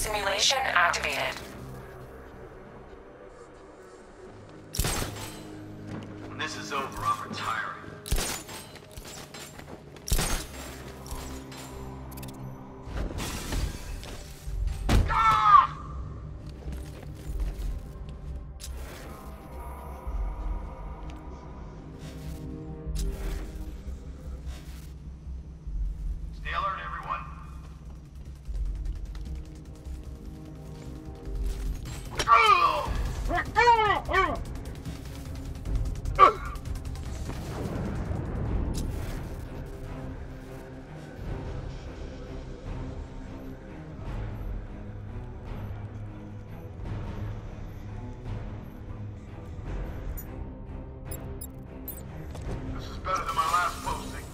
Simulation activated. When this is over, I'm retiring. Better than my last posting.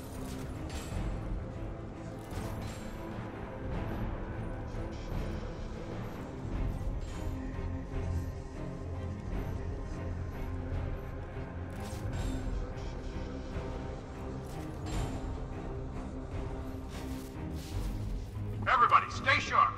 Everybody, stay sharp.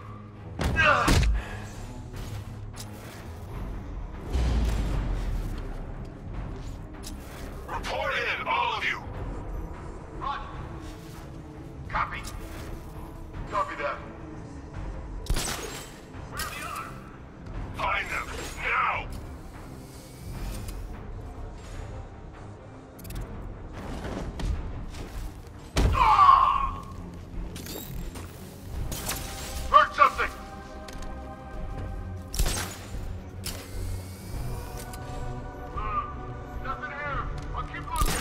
Report in, all of you. Run. Copy. Copy that. Where are the others? Find them, now! Ah! Heard something! Nothing here. I'll keep looking.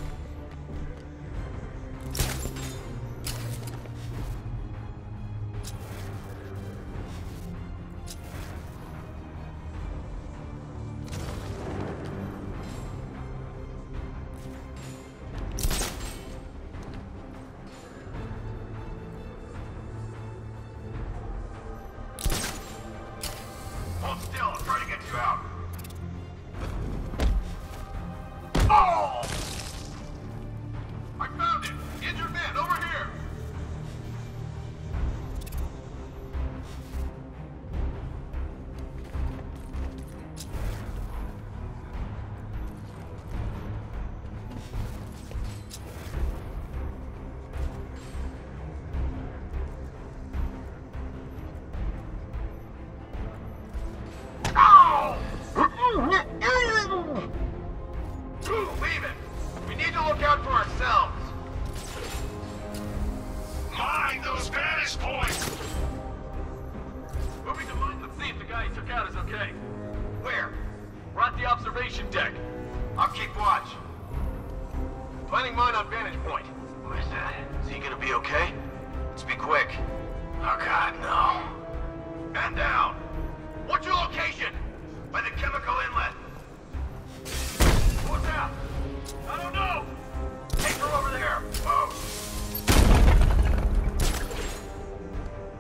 Hold still. I'm trying to get you out. Oh! I found it! Injured man, over here! Ow! Leave it! We need to look out for ourselves! Mind those vantage points! Moving to mine. Let's see if the guy he took out is okay. Where? We're at the observation deck. I'll keep watch. Planning mine on vantage point. What is that? Is he gonna be okay? Let's be quick. Oh god, no. And down. What's your location? By the chemical inlet. What's that? I don't know! Take her over there! Oh!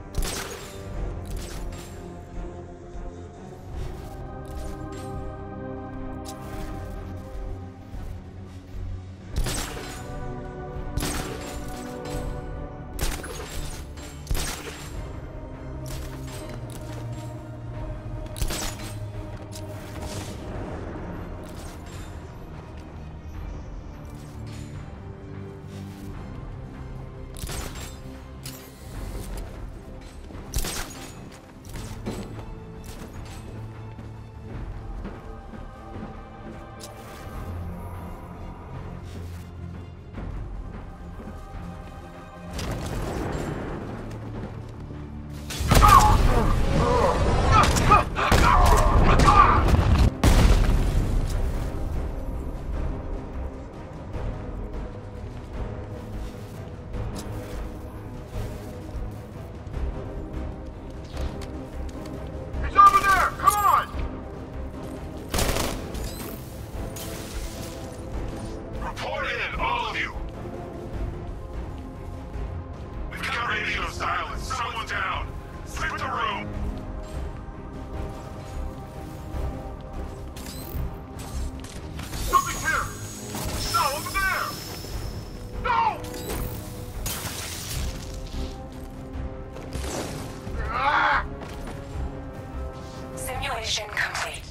Collision complete.